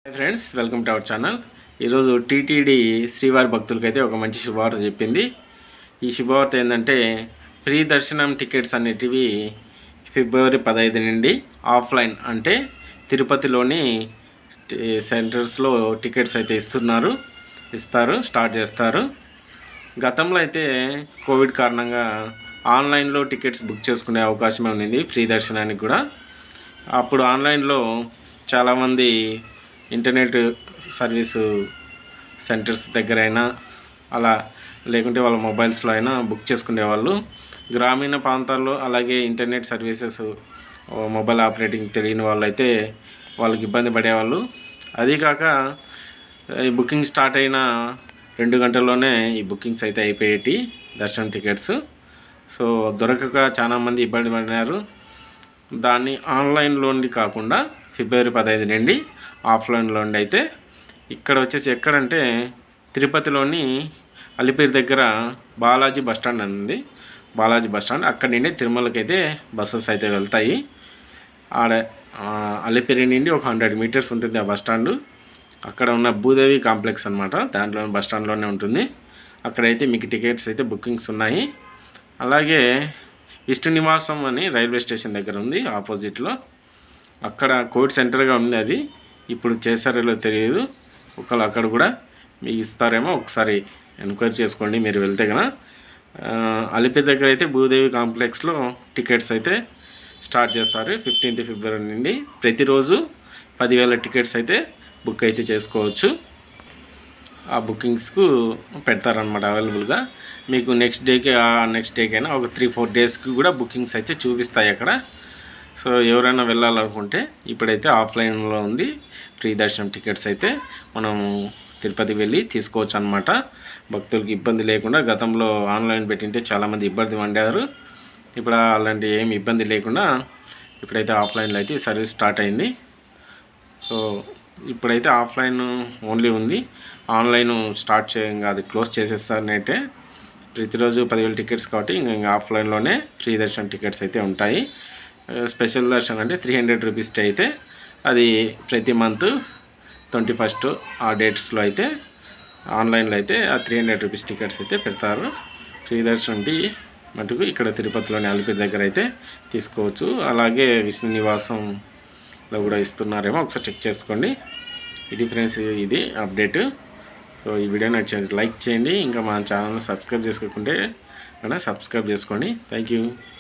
Friends welcome to our channel. ఈరోజు TTD శ్రీవారి భక్తులకైతే ఒక మంచి శుభవార్త చెప్పింది. ఈ శుభవార్త ఏంటంటే ఫ్రీ దర్శనం టికెట్స్ అనేటివి ఫిబ్రవరి 15 నుండి ఆఫ్లైన్ అంటే తిరుపతిలోని సెంటర్స్లో టికెట్స్ అయితే స్టార్ట్ చేస్తారు. గతంలో అయితే కోవిడ్ కారణంగా ఆన్లైన్లో టికెట్స్ బుక్ చేసుకునే అవకాశమే ఉంది ఫ్రీ దర్శనానికి కూడా. అప్పుడు ఆన్లైన్లో చాలామంది ఇంటర్నెట్ సర్వీసు సెంటర్స్ దగ్గర అయినా అలా లేకుంటే వాళ్ళ మొబైల్స్లో అయినా బుక్ చేసుకునేవాళ్ళు. గ్రామీణ ప్రాంతాల్లో అలాగే ఇంటర్నెట్ సర్వీసెస్ మొబైల్ ఆపరేటింగ్ తెలియని వాళ్ళు అయితే వాళ్ళకి ఇబ్బంది పడేవాళ్ళు. అదీకాక ఈ బుకింగ్ స్టార్ట్ అయిన 2 గంటల్లోనే ఈ బుకింగ్స్ అయితే అయిపోయేటి దర్శనం టికెట్స్. సో దొరకక చాలామంది ఇబ్బంది పడినారు. దాన్ని ఆన్లైన్లో నుండి కాకుండా ఫిబ్రవరి 15 నుండి ఆఫ్లైన్లో నుండి అయితే ఇక్కడ వచ్చేసి ఎక్కడంటే తిరుపతిలోని అలిపిరి దగ్గర బాలాజీ బస్టాండ్ అని ఉంది. బాలాజీ బస్టాండ్ అక్కడి నుండి తిరుమలకి అయితే బస్సెస్ అయితే వెళ్తాయి. ఆడ అలిపిరి నుండి ఒక 100 మీటర్స్ ఉంటుంది ఆ బస్టాండు. అక్కడ ఉన్న భూదేవి కాంప్లెక్స్ అనమాట, దాంట్లో బస్టాండ్లోనే ఉంటుంది. అక్కడైతే మీకు టికెట్స్ అయితే బుకింగ్స్ ఉన్నాయి. అలాగే విష్ణు నివాసం అని రైల్వే స్టేషన్ దగ్గర ఉంది ఆపోజిట్లో. అక్కడ కోవిడ్ సెంటర్గా ఉంది, అది ఇప్పుడు చేశారో తెలియదు. ఒకవేళ అక్కడ కూడా మీకు ఇస్తారేమో, ఒకసారి ఎంక్వైరీ చేసుకోండి మీరు వెళ్తే కనుక. అలిపిరి దగ్గర అయితే భూదేవి కాంప్లెక్స్లో టికెట్స్ అయితే స్టార్ట్ చేస్తారు 15th ఫిబ్రవరి నుండి. ప్రతిరోజు 10,000 టికెట్స్ అయితే బుక్ అయితే చేసుకోవచ్చు. ఆ బుకింగ్స్కు పెడతారనమాట అవైలబుల్గా. మీకు నెక్స్ట్ డేకైనా ఒక 3-4 డేస్కి కూడా బుకింగ్స్ అయితే చూపిస్తాయి అక్కడ. సో ఎవరైనా వెళ్ళాలనుకుంటే ఇప్పుడైతే ఆఫ్లైన్లో ఉంది ఫ్రీ దర్శనం టికెట్స్ అయితే మనం తిరుపతికి వెళ్ళి తీసుకోవచ్చు అనమాట. భక్తులకి ఇబ్బంది లేకుండా. గతంలో ఆన్లైన్ పెట్టింటే చాలామంది ఇబ్బంది పడ్డారు. ఇప్పుడు అలాంటి ఏమి ఇబ్బంది లేకుండా ఇప్పుడైతే ఆఫ్లైన్లో అయితే సర్వీస్ స్టార్ట్ అయింది. సో ఇప్పుడైతే ఆఫ్లైన్ ఓన్లీ ఉంది, ఆన్లైన్ స్టార్ట్ చేయం కాదు, క్లోజ్ చేసేస్తారనైతే. ప్రతిరోజు 10,000 టికెట్స్ కాబట్టి ఇంకా ఆఫ్లైన్లోనే ఫ్రీ దర్శనం టికెట్స్ అయితే ఉంటాయి. స్పెషల్ దర్శనం అంటే 300 రూపీస్ అయితే అది ప్రతి మంత్ 21st ఆ డేట్స్లో అయితే ఆన్లైన్లో అయితే ఆ 300 రూపీస్ టికెట్స్ అయితే పెడతారు. ఫ్రీ దర్శనంకి మటుకు ఇక్కడ తిరుపతిలోని అలిపిరి దగ్గర అయితే తీసుకోవచ్చు. అలాగే విష్ణు నివాసంలో కూడా ఇస్తున్నారేమో, ఒకసారి చెక్ చేసుకోండి. ఇది ఫ్రెండ్స్, ఇది అప్డేట్. సో ఈ వీడియో నచ్చింది లైక్ చేయండి. ఇంకా మా ఛానల్ సబ్స్క్రైబ్ చేసుకోకుంటే సబ్స్క్రైబ్ చేసుకోండి. Thank you.